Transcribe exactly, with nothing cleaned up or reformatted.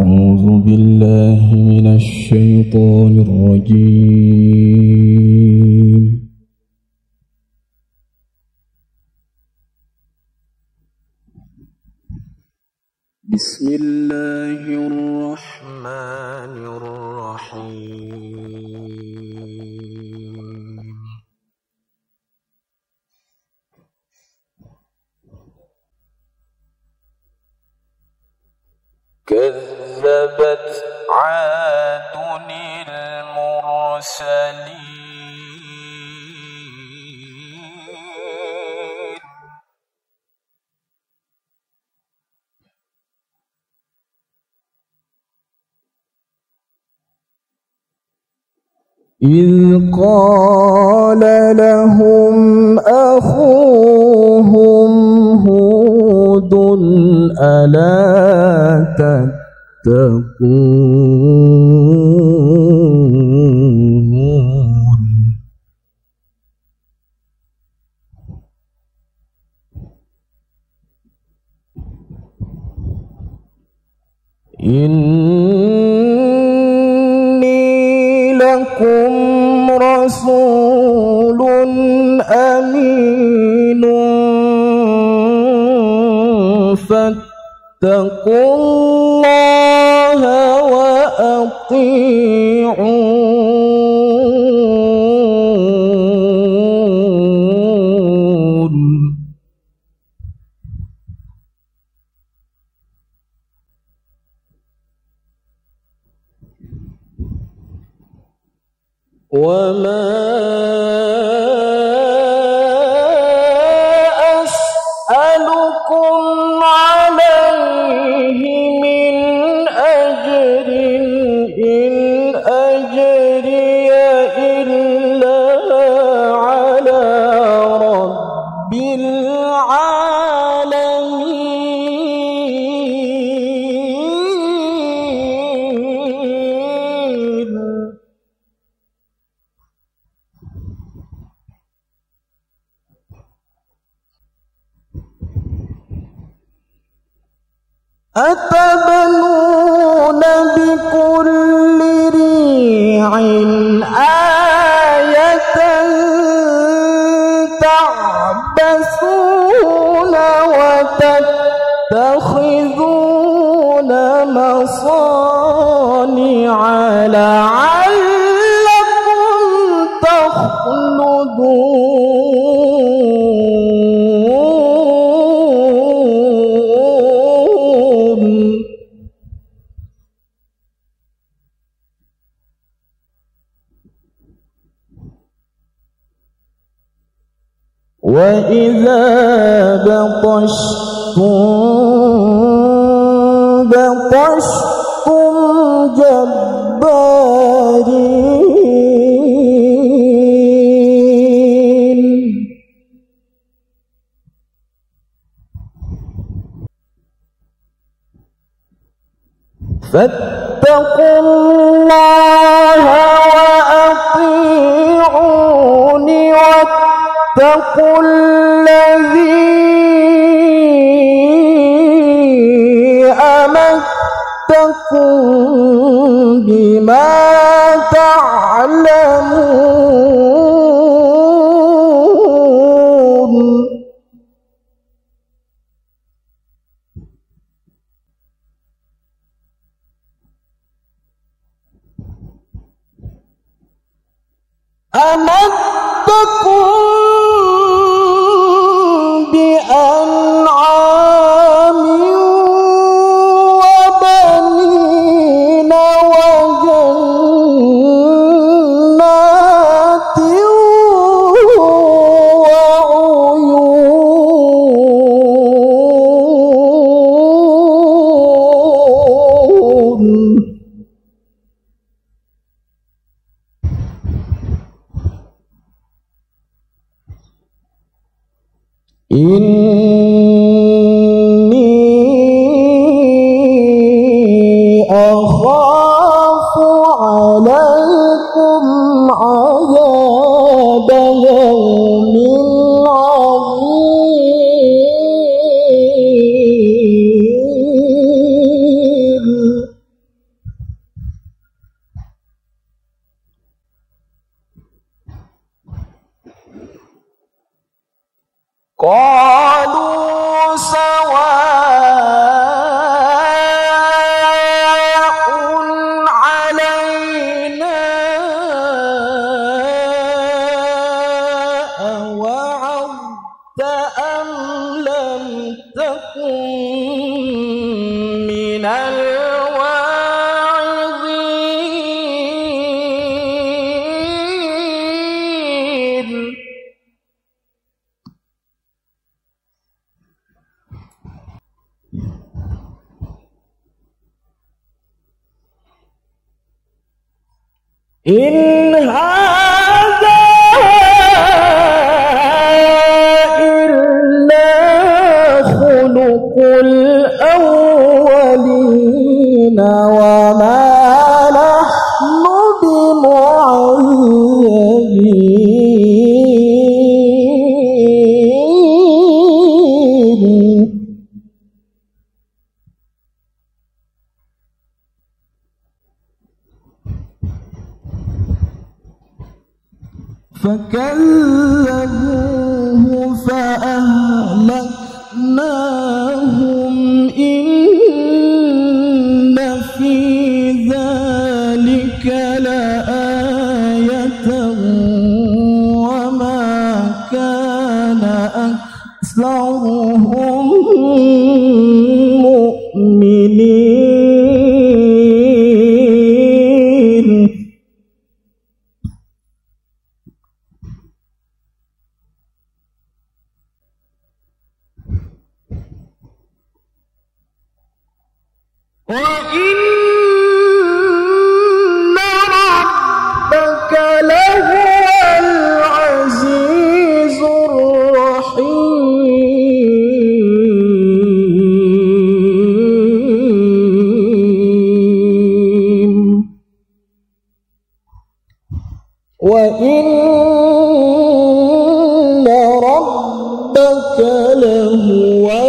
أعوذ بالله من الشيطان الرجيم. بسم الله الرحمن الرحيم. كذبت عاد المرسلين إذ قال لهم أخوهم هود ألا تتقون إني لكم رسول أمين فاتقوا الله وأطيعون وما أسألكم عليه من أجر إن أجري إلا على رب العالمين. أتبنون بكل ريع آية تعبثون وتتخذون مصانع لعلكم تخلدون. وإذا بطشتم بطشتم جبارين فاتقوا الله وأطيعوني واتقوا الذي أمدكم بما تعلمون. أمدكم بأنعام وبنين وجنات وعيون. إني أخاف عليكم عذاب يوم عظيم. قالوا سواء علينا أوعظت أم لم تكن من الواعظين. إن هذا إلا خلق الأولين وما نحن بمعذبين. فكذبوه فأهلكناهم إن في ذلك لآية وما كان أكثرهم مؤمنين. وإن ربك لهو العزيز الرحيم. وإن ربك لهو